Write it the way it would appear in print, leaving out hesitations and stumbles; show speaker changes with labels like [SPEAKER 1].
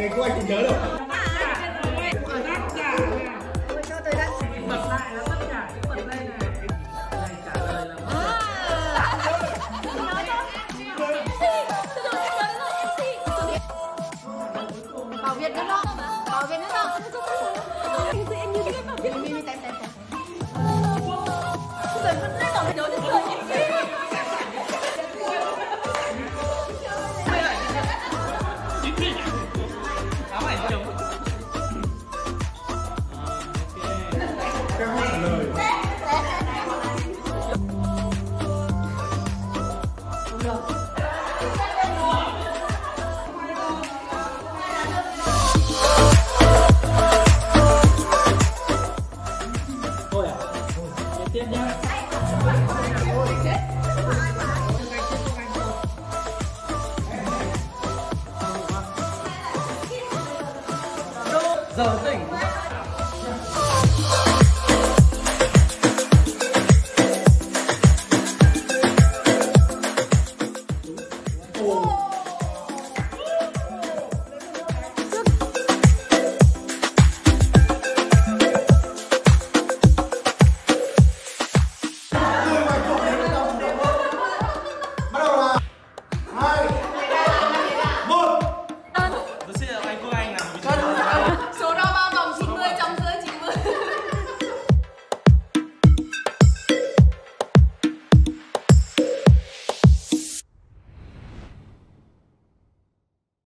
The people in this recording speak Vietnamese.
[SPEAKER 1] này cô anh không nhớ đâu.
[SPEAKER 2] Cho tôi đã
[SPEAKER 3] Bật lại là tất cả những phần đây này. Này trả lời là
[SPEAKER 2] Bảo Việt nữa đó. Bảo Việt nữa đó. Em như thế Bảo Việt mi tem. Người vẫn lên bảo Việt đối với người em.
[SPEAKER 3] thôi à? Tiếp nhá. Giờ tỉnh.